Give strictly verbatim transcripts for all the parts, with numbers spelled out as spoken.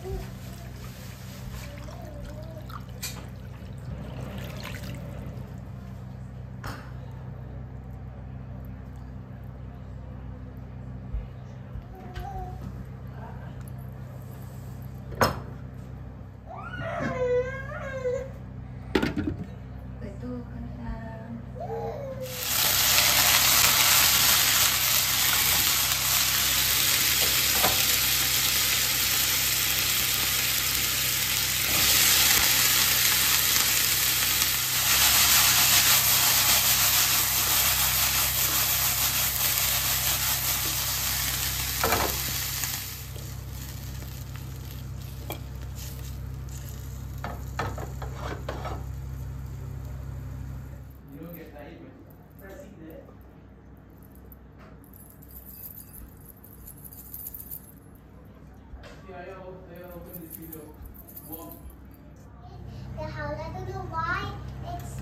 The house, I don't know why it's,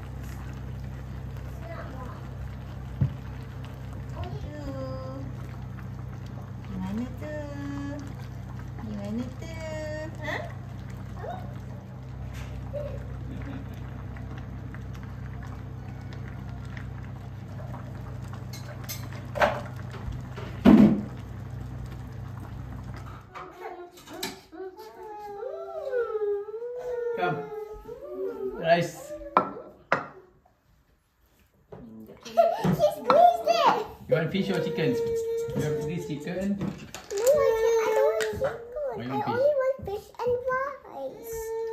it's not warm. Tuh. Gimana tuh? Gimana tuh? Hah? Come. Rice. She squeezed it! You want fish or chicken? You have this chicken. No, I don't want chicken. Why you I want fish? only want fish and rice.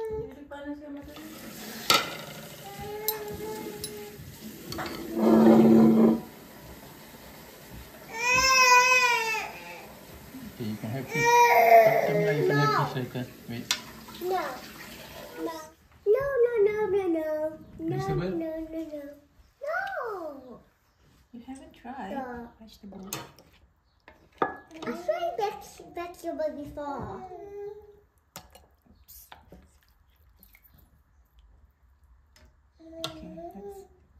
Okay, you can have fish. Tell me how you can have fish later. Wait. No. No. No, no, no, no, no. No, Vegetable? no, no, no. No. You haven't tried No. vegetables. I've tried veg vegetable before. Okay, let's...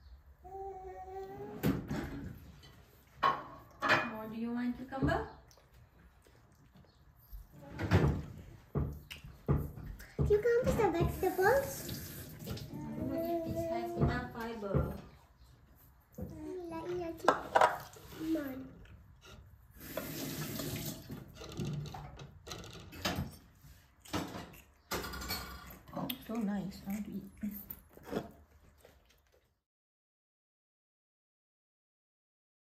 More do you want cucumber? Cucumbers are vegetables. But if it has enough fiber. Come on. Oh, so nice. I want to eat.